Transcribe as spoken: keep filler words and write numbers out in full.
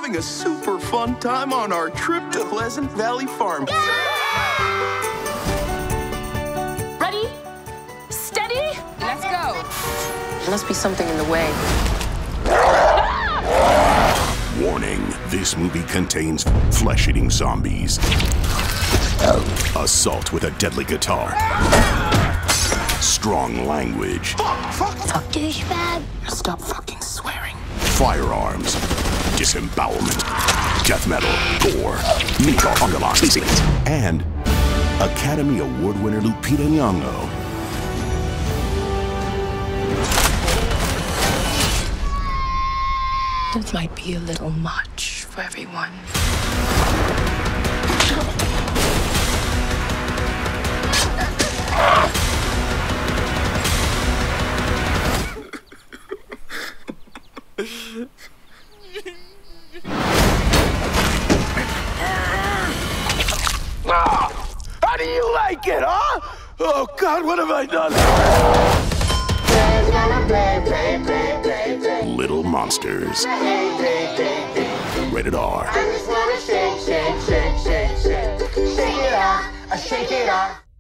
having a super fun time on our trip to Pleasant Valley Farm. Ready? Steady? Let's go. There must be something in the way. Warning, this movie contains flesh-eating zombies, assault with a deadly guitar, strong language, Fuck, fuck, Fuck douchebag. Stop fucking swearing. firearms, disembowelment, death metal, gore, mini-golf underline, and Academy Award winner Lupita Nyong'o. It might be a little much for everyone. How do you like it, huh? Oh, God, what have I done? Little Monsters. Rated R. I just wanna shake, shake, shake, shake. Shake it off, I shake it off.